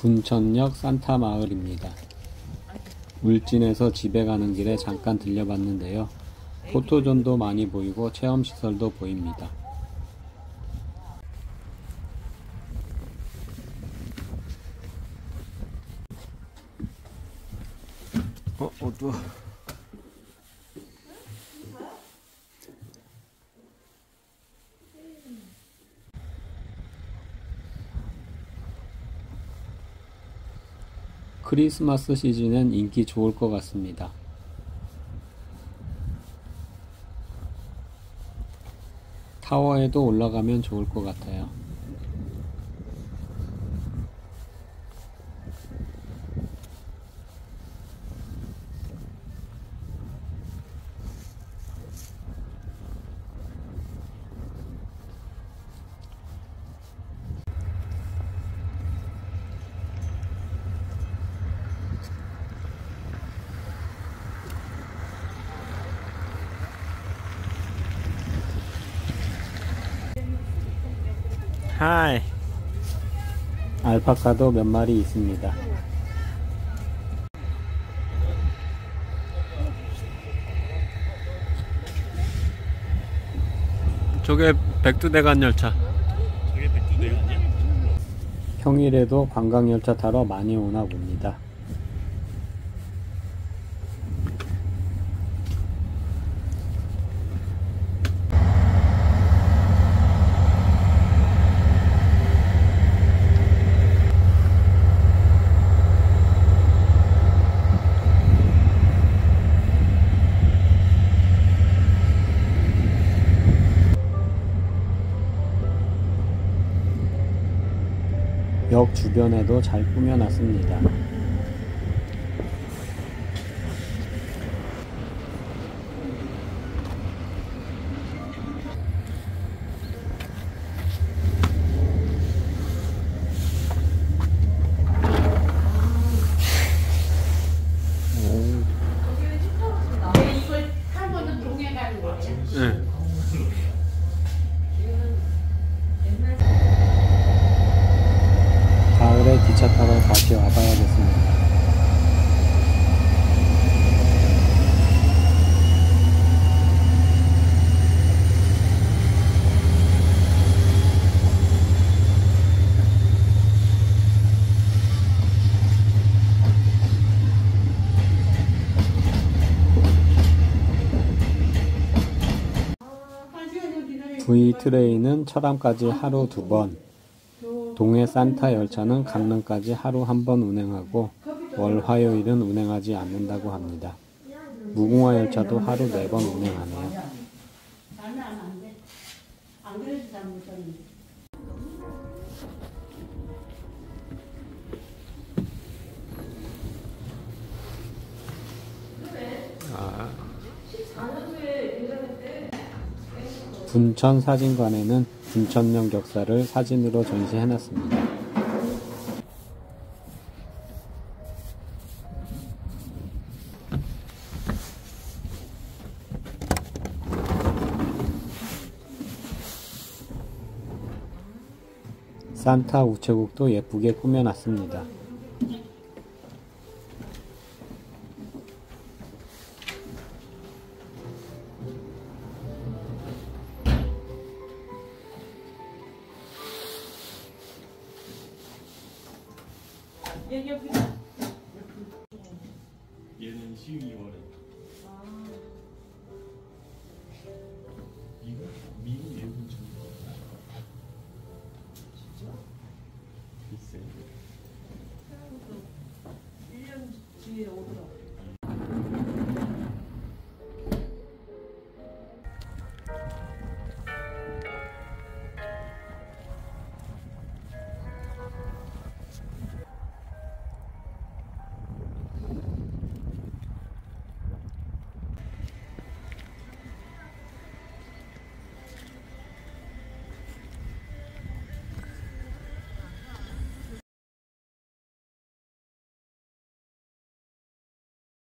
분천역 산타마을입니다. 울진에서 집에 가는 길에 잠깐 들려봤는데요. 포토존도 많이 보이고 체험시설도 보입니다. 어두워. 크리스마스 시즌엔 인기 좋을 것 같습니다. 타워에도 올라가면 좋을 것 같아요. 하이. 알파카도 몇 마리 있습니다. 저게 백두대간 열차. 저게 백두대간이야? 평일에도 관광열차 타러 많이 오나 봅니다. 역 주변에도 잘 꾸며놨습니다. 이걸 한 번은 동해 가는 거지? 네. 가을에 기차 타러 다시 와봐야겠습니다. V트레인은 철암까지 하루 2번, 동해 산타 열차는 강릉까지 하루 1번 운행하고 월 화요일은 운행하지 않는다고 합니다. 무궁화 열차도 하루 4번 운행하네요. 분천 사진관에는 분천역 역사를 사진으로 전시해놨습니다. 산타 우체국도 예쁘게 꾸며놨습니다. 얘는 12월에